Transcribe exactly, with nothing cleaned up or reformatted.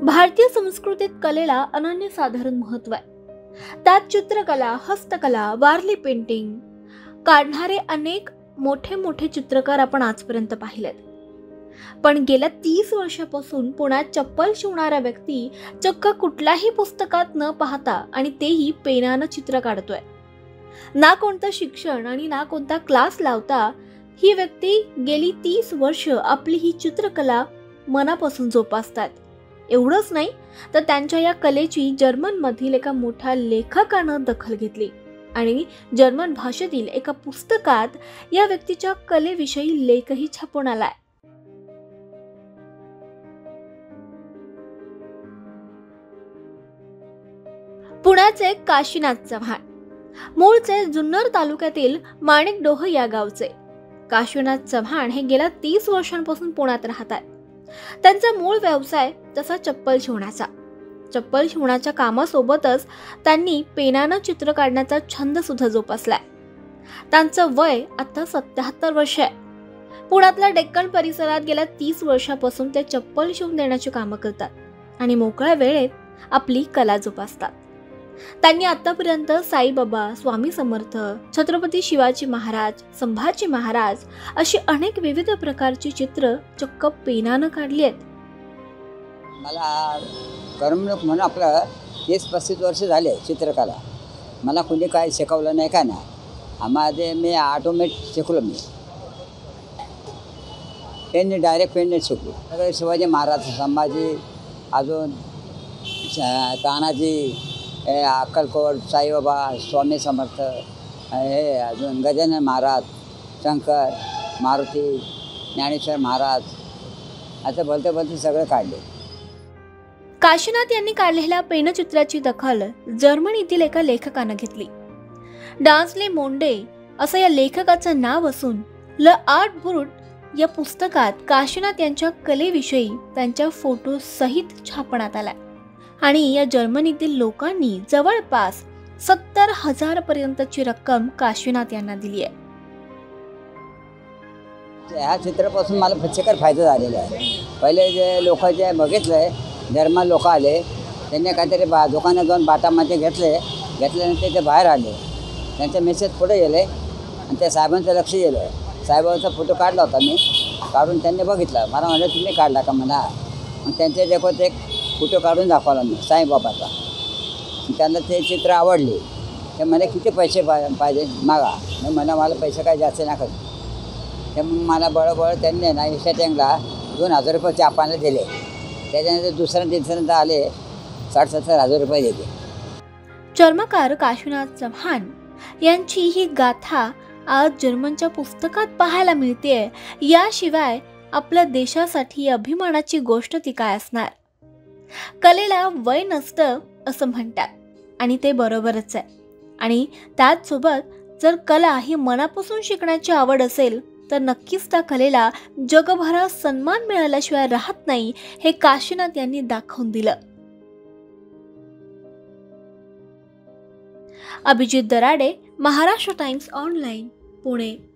भारतीय संस्कृतीत कलेला अनन्यसाधारण महत्त्व आहे. त्यात चित्रकला, हस्तकला, वारली पेंटिंग काढणारे अनेक मोठे मोठे चित्रकार आपण आजपर्यंत पाहिलेत. पण गेल्या तीस वर्षापासून पुण्यात चप्पल शिवणारा व्यक्ती चक्क कुठल्याही पुस्तकात न पाहता आणि तेही पेनानं चित्र काढतोय. ना कोणतं शिक्षण आणि ना कोणता क्लास लावता ही व्यक्ती गेली तीस वर्ष आपली ही चित्रकला मनापासून जोपासतात. एवढंच नाही तर त्यांच्या या कलेची जर्मनमधील एका मोठ्या लेखकानं दखल घेतली आणि जर्मन भाषेतील एका पुस्तकात या व्यक्तीच्या कलेविषयी लेखही छापून आलाय. पुण्याचे काशीनाथ चव्हाण मूळचे जुन्नर तालुक्यातील माणिकडोह या गावचे. काशीनाथ चव्हाण हे गेल्या तीस वर्षांपासून पुण्यात राहतात. त्यांचा मूळ व्यवसाय तसा चप्पल शिवण्याचा. चप्पल शिवण्याच्या कामासोबतच त्यांनी पेनानं चित्र काढण्याचा छंद सुद्धा जोपासलाय. त्यांचं वय आता सत्याहत्तर वर्ष आहे. पुण्यातल्या डेक्कन परिसरात गेल्या तीस वर्षापासून ते चप्पल शिवून देण्याची कामं करतात आणि मोकळ्या वेळेत आपली कला जोपासतात. त्यांनी आतापर्यंत साईबाबा, स्वामी समर्थ, छत्रपती शिवाजी महाराज, संभाजी महाराज अशी अनेक विविध प्रकारची चित्र चक्क पेनानं काढली आहेत. मला करमणूक म्हणून आपलं तीस पस्तीस वर्ष झाले चित्रकला. मला कुणी काय शिकवलं नाही का ना. माझे मी ऑटोमेट शिकलो. मी पेनने डायरेक्ट पेनने शिकलो. शिवाजी महाराज, संभाजी, अजून तानाजी, अक्कलकोट, साईबाबा, स्वामी समर्थ, हे अजून गजानन महाराज, शंकर, मारुती, ज्ञानेश्वर महाराज असं बोलते बोलते सगळं काढले. काशीनाथ यांनी काढलेल्या पेनचित्राची दखल जर्मनीतील एका लेखकानं घेतली. डान्सले मोंडे असं या लेखकाचं नाव असून ल आर्ट ब्रूट या पुस्तकात काशीनाथ यांच्या कलेविषयी त्यांच्या फोटो सहित छापण्यात आलाय आणि या जर्मनीतील लोकांनी जवळपास सत्तर हजार पर्यंतची रक्कम काशीनाथ यांना दिली आहे. ह्या चित्रापासून मला प्रचंड फायदा झालेला आहे. पहिले जे लोक जे बघितले जर्मन लोक आले, त्यांनी काहीतरी बा दुकानात जाऊन बाटामध्ये घेतले घेतल्यानंतर ते बाहेर आले. त्यांचे मेसेज पुढे गेले आणि त्या साहेबांचं लक्ष गेलं. साहेबांचा फोटो काढला होता मी. काढून त्यांनी बघितला. मला म्हणलं तुम्ही काढला का म्हणा. मग त्यांचे देखत एक फोटो काढून दाखवला मी साईबाबाचा. त्यांना ते चित्र आवडले. ते म्हणे किती पैसे पाहिजे मागा. मग म्हणा मला पैसे काय जास्त नका. ते मग मला बळबळ त्यांनी ना इस्टेटिंगला दोन हजार रुपये चापाने दिले. त्याच्यानंतर दुसऱ्या तिसऱ्यांदा आले साठ सत्तर हजार रुपये दिले. चर्मकार काशीनाथ चव्हाण यांची ही गाथा आज जर्मनच्या पुस्तकात पाहायला मिळते. याशिवाय आपल्या देशासाठी अभिमानाची गोष्ट ती काय असणार. कलेला वय नसतं असं म्हणतात आणि ते बरोबरच आहे. आणि त्याच सोबत जर कला ही मनापासून शिकण्याची आवड असेल तर नक्कीच त्या कलेला जगभरात सन्मान मिळाल्याशिवाय राहत नाही, हे काशीनाथ यांनी दाखवून दिलं. Abhijit Darade, Maharashtra Times online, Pune.